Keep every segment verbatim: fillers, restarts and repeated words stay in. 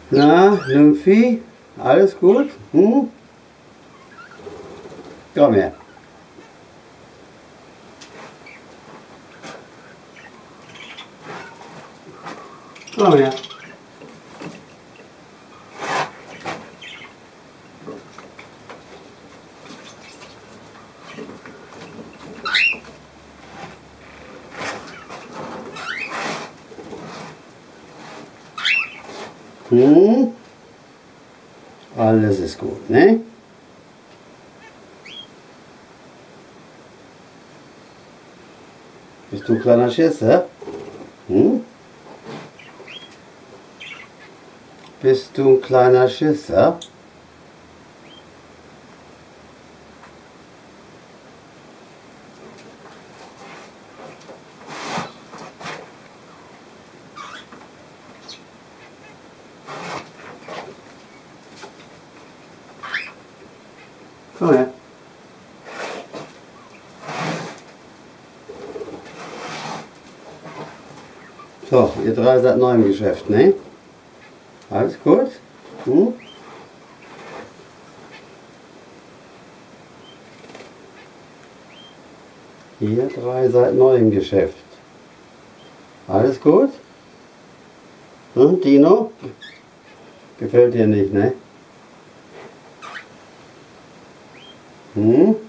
Na, Nymphi, alles gut? Hm? Komm her. Komm her. Hm? Alles ist gut, ne? Bist du ein kleiner Schisser? Hm? Bist du ein kleiner Schisser? Komm her. So, ihr drei seid neu im Geschäft, ne? Alles gut? Hm? Ihr drei seid neu im Geschäft. Alles gut? Hm, Dino? Gefällt dir nicht, ne? Hm?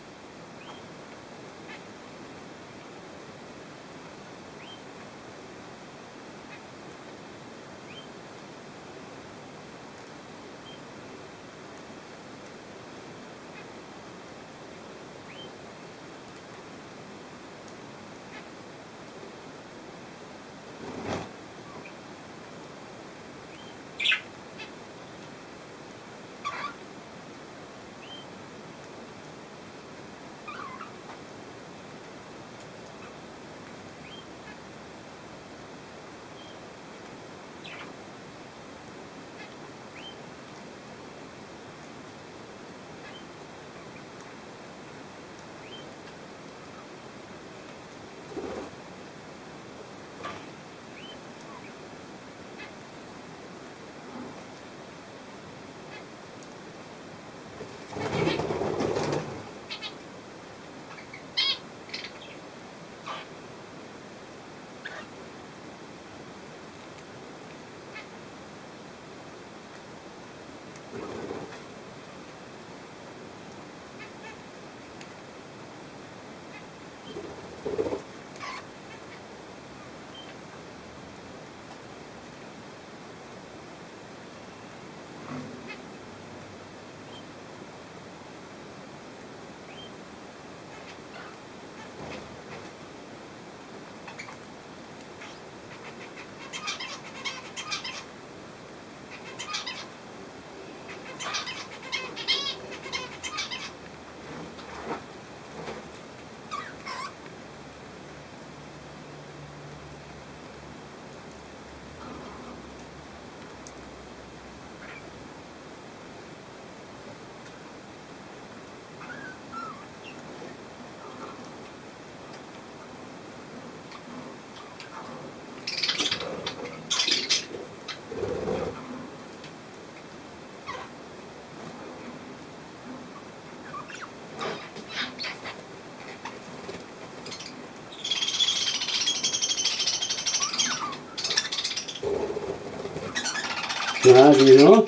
Na, Dino?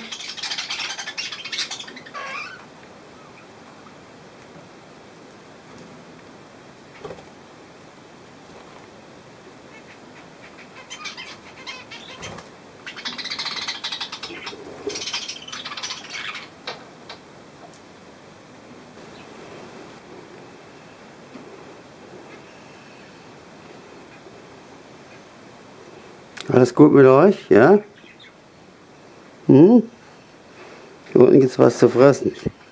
Alles gut mit euch, ja? Hm? Hier unten gibt's was zu fressen.